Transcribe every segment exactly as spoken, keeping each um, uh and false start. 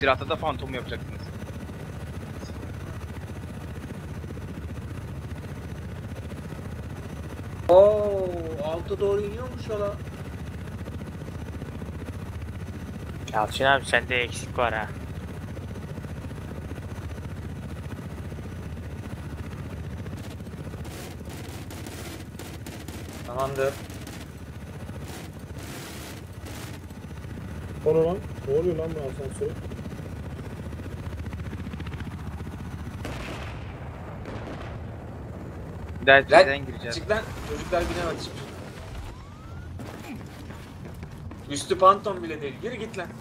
Silahta da fantom yapacaktınız. Oo, alta doğru iniyormuş ya lan. Yalçın abi sende eksik var ha. Tamamdır. Konu lan. Ne oluyor lan bu asansör? Bir daha Lan, sizden gireceğiz. çık lan. Çocuklar binemedi şimdi. Üstü pantom bile değil. Geri git lan.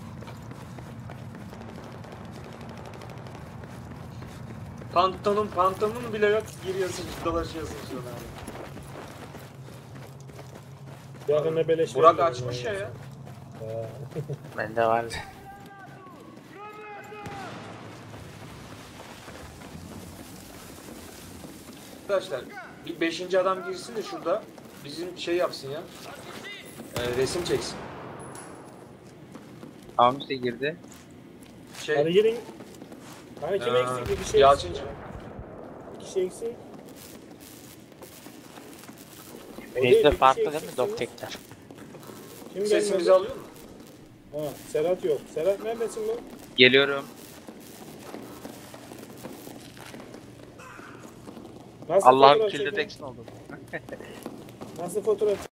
Pantolon, pantolonun bile yok. Giriyorsun, dolaşıyorsun şurada. Yakında beleş Burak veriyor açmış yani. ya ya. Ha. Bende vardı. Arkadaşlar bir beşinci adam girsin de şurada bizim şey yapsın ya. Ee, resim çeksin. Tamam işte girdi. Şey, Hadi girin. Hani kim Ee, eksik? Bir şey Yalçıncı. eksik. Bir kişi eksik. O değil, Bizde bir farklı kişi değil mi eksik. Doktekler? Kim Sesimizi gelmedi? alıyor mu? Ha, Serhat yok. Serhat neredesin lan? Geliyorum. Nasıl Allah'ım fotoğraf kill çekin? detection oldu. Nasıl fotoğraf